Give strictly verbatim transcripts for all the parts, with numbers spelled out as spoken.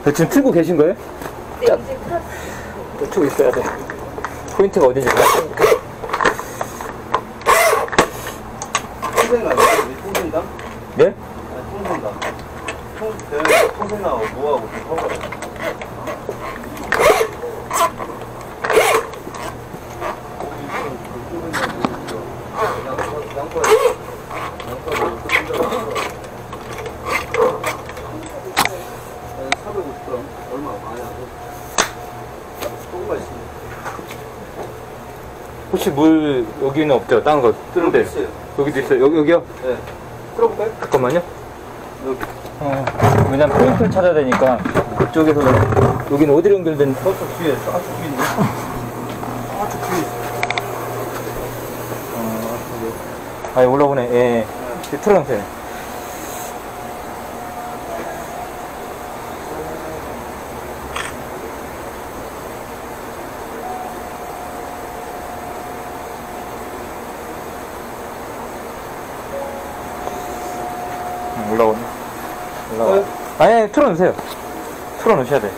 지금 틀고 계신 거예요? 네, 자, 이제 풀었어요. 틀고 있어야 돼. 포인트가 어딘지 봐야니까. 통생당 통생당? 네? 아니 통생당. 통 통생당하고 뭐하고 좀 서로. 혹시 물 여기는 없죠? 다른 거 뜨는데. 있어요. 여기도 있어요. 여기 여기요? 네. 틀어볼까요? 잠깐만요. 여기. 어, 왜냐면 포인트를 찾아야 되니까 그쪽에서 여기는 어디로 연결된? 저쪽 뒤에, 저쪽 뒤에 있네. 저쪽 뒤에 있어. 어, 아, 올라오네. 예. 네. 틀어놓으세요. 올라오네. 올라와. 아니, 틀어놓으세요. 틀어놓으셔야 돼.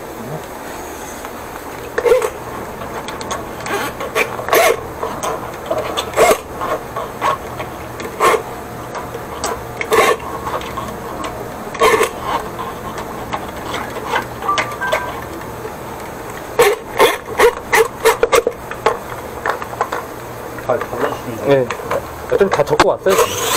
다 잡아주시는 거예요? 네. 어차피 다 적고 왔어요.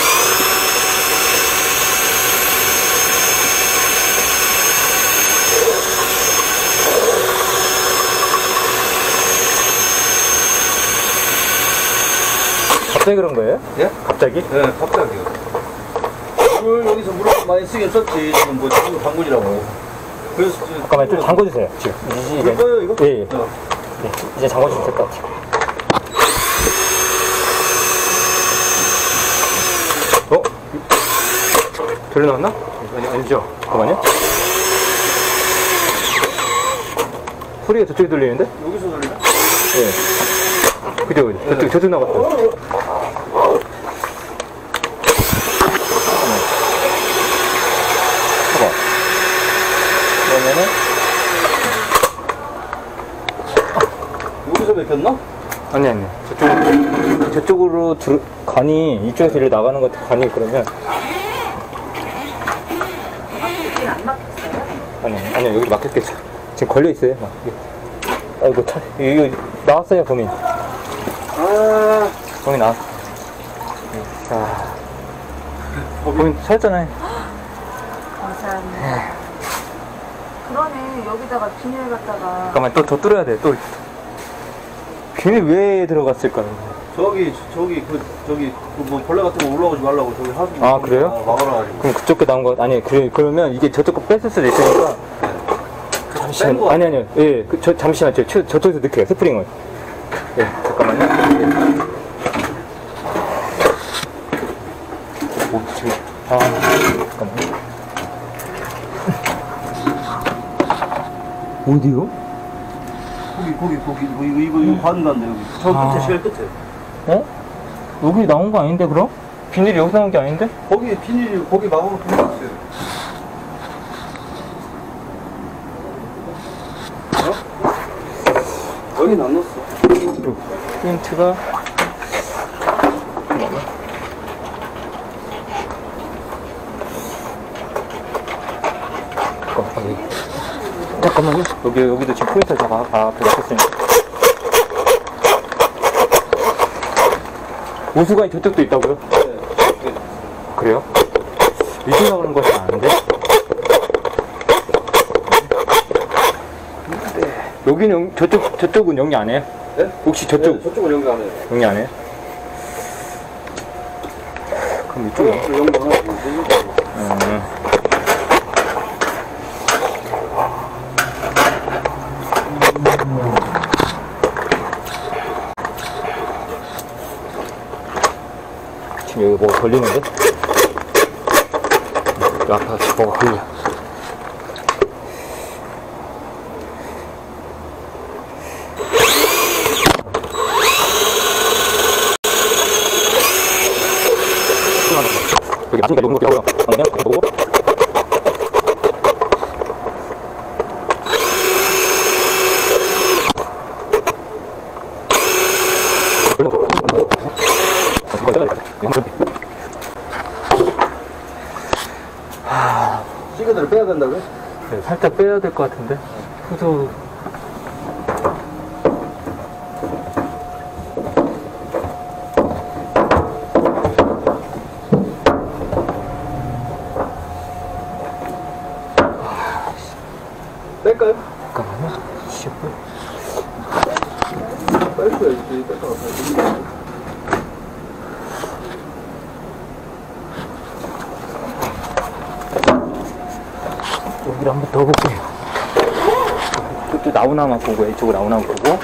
갑자기 그런 거예요? 예? 갑자기? 네, 갑자기요. 물 여기서 물을 많이 쓰긴 썼지. 지금 뭐 지금 방문이라고. 그래서 지금 잠깐만 좀 잠궈주세요. 지금. 이제 이제. 이거요, 이거? 예, 예. 어. 네, 이제 잠궈주면 될 것 같아요. 어? 돌려 나왔나? 아니, 아니죠. 잠깐만요. 소리가 저쪽에 들리는데? 여기서 돌리나? 예. 그죠, 그죠. 저쪽, 저쪽 나갔어요. 봐봐. 그러면은, 여기서 맥혔나? 아니, 아니. 저쪽, 저쪽으로 들, 간이, 이쪽에서 이리 나가는 것 같아. 간이 그러면. 여기는 안 막혔어요? 아니, 아니, 여기 막혔겠죠. 지금 걸려있어요. 막. 아이고, 차, 이거 나왔어요, 범인. 아, 범인 나왔어. 자. 범인 찾았잖아요. 감사합니다. 그러네, 여기다가 비닐 갖다가. 잠깐만, 또 더 뚫어야 돼, 또. 비닐 왜 들어갔을까요? 저기, 저기, 그, 저기, 그 뭐 벌레 같은 거 올라오지 말라고 저기 하수. 아, 그래요? 막아놔가지고. 그럼 그쪽 거 나온 거, 아니, 그래, 그러면 이게 저쪽 거 뺐을 수도 있으니까. 잠시만, 뺀 거 아니, 아니요. 예, 그, 저, 잠시만, 저, 저, 저쪽에서 넣게요, 스프링을. 예, 잠깐만요. 예. 오, 지금, 아, 잠깐만요. 어디요? 거기, 거기, 거기, 이거, 이거, 이거, 이거 바른다는데, 여기. 저 끝에, 아. 제일 끝에. 어? 여기 나온 거 아닌데, 그럼? 비닐이 여기 나온 게 아닌데? 거기 비닐이, 거기 막아놓고 있어요. 어? 여긴 안 넣었어. 포인트가 잠깐만요. 잠깐만요. 여기 여기도 지금 포인트를 다 아, 앞에 맞췄으니까. 오수관이 저쪽도 있다고요? 네. 그래요? 이쪽 나가는 것이 아닌데? 여기는 영, 저쪽 저쪽은 영리 안 해요? 네? 혹시 저쪽 네, 저쪽은 연결 안 해요. 영리 안 해요? 그럼 이쪽은? 저쪽은 연결 안 하고, 음. 지금 여기 뭐가 걸리는데? 여기 앞에 뭐가 걸려. 여기 맞으니까 녹는 것도 있고요. 그냥 보고. 시계들을 빼야 된다고요? 네, 살짝 빼야 될 것 같은데. 후소. 뺄까요? 잠깐만요. 십 분. 뺄 수가 있지. 뺄 수가 없어요. 여기를 한번 더 볼게요. 이쪽도 나오나만 보고, 이쪽으로 나오나만 보고.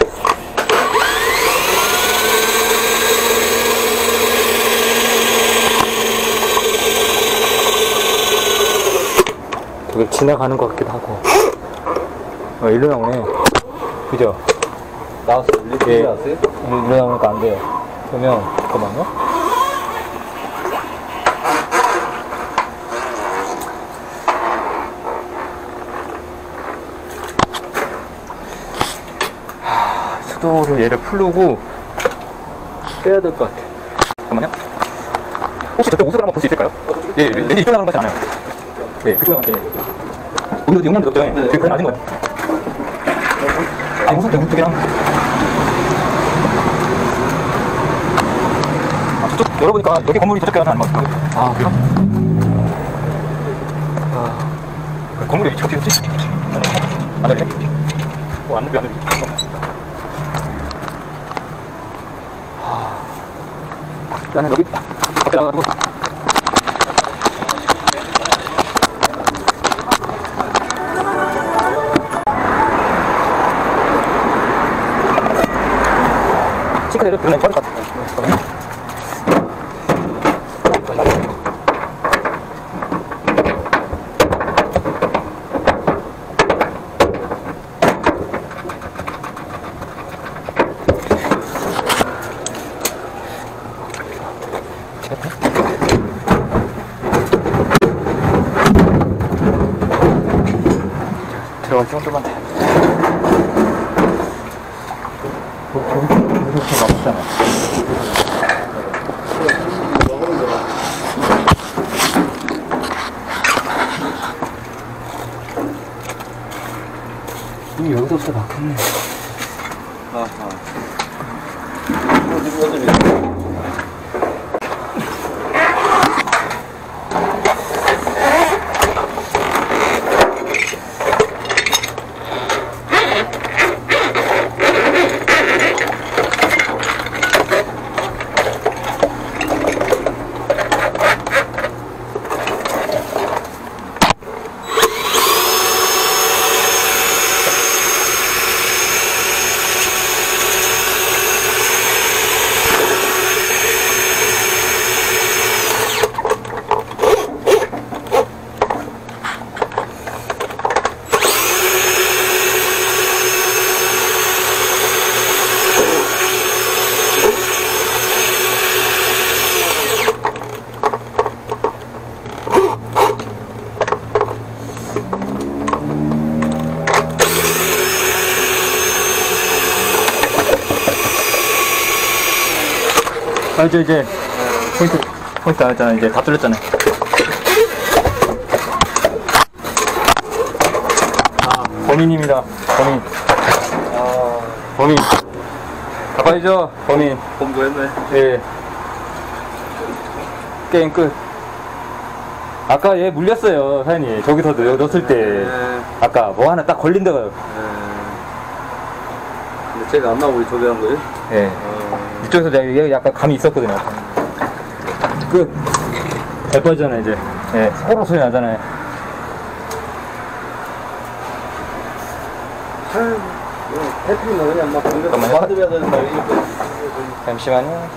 저기 지나가는 것 같기도 하고. 어, 일로 나오네. 그죠? 나왔어요? 일리 예. 나왔어요? 일로 나오니까 안 돼요. 그러면, 잠깐만요. 수도를 얘를 풀고 빼야 될 것 같아. 잠깐만요. 혹시 저쪽 옷을 한번 볼 수 있을까요? 예, 렌즈 이쪽 나가는 것 같지 않아요? 네, 그쪽 나가는 것 같아요. 우리도 영남 들었죠? 네. 그게 맞는 것 같아요. 아, 우선 대구 쪽이랑. 아, 저쪽 열어보니까 여기 건물이 저쪽 가는 안 맞을까? 아, 그래요? 아, 건물이 어떻게 되지? 안 열리네? 어, 안 열리, 안 열리. 일단은 여기 밖에 나가가지고 싱크대를 그냥 버릴 것 같아요. 들어갈 정도만 돼. 이렇게 맛있잖아. 이 여기서부터 막혔네. 아하. 어디, 어디, 아, 이제, 이제, 포인트, 포인트 나왔잖아. 이제 다 뚫렸잖아요. 아, 범인입니다. 범인. 아, 범인. 가봐야죠, 범인. 공부했네. 예. 게임 끝. 아까 얘 물렸어요, 사장님. 저기서 넣- 넣었을 때. 네. 아까 뭐 하나 딱 걸린 데가. 네. 근데 제가 안 나오고 저기 한 거예요? 예. 어. 이쪽에서 내가 얘가 약간 감이 있었거든요. 끝. 잘 빠지잖아요, 이제. 예. 호로 소리 나잖아요. 아유, 태풍은 그냥 막 공격 잠깐만요. 받아야 된다. 이거. 잠시만요.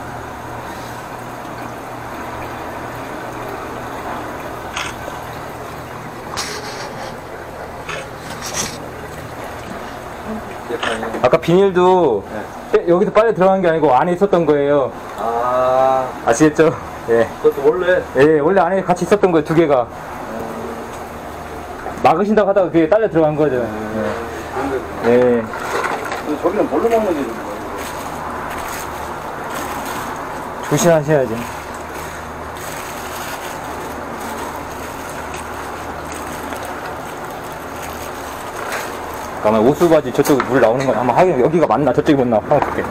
아까 비닐도 빼- 여기서 빨려 들어간 게 아니고 안에 있었던 거예요. 아, 아시겠죠? 예. 그것도 원래. 예, 원래 안에 같이 있었던 거예요, 두 개가. 막으신다고 하다가 그게 딸려 들어간 거죠. 예. 예. 근데 저기는 뭘로 먹는 게 좋은 거예요? 무시하셔야지. 잠깐만, 오수바지 저쪽 물 나오는 건 아마 하긴 여기가 맞나 저쪽이 맞나 한번 볼게.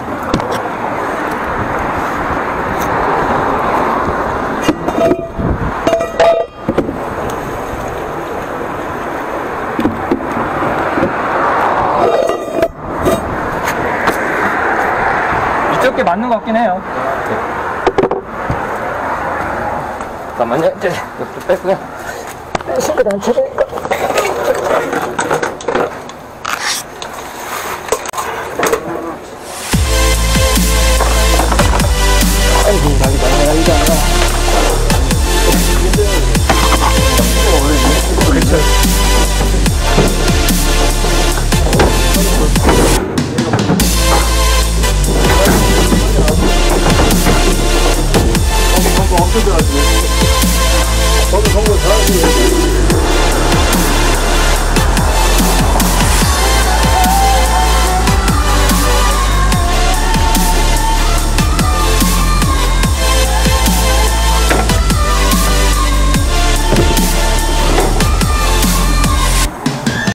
이쪽에 맞는 것 같긴 해요. 잠깐만요. 이제 이거 좀 뺐고요. 빼신 거 단체로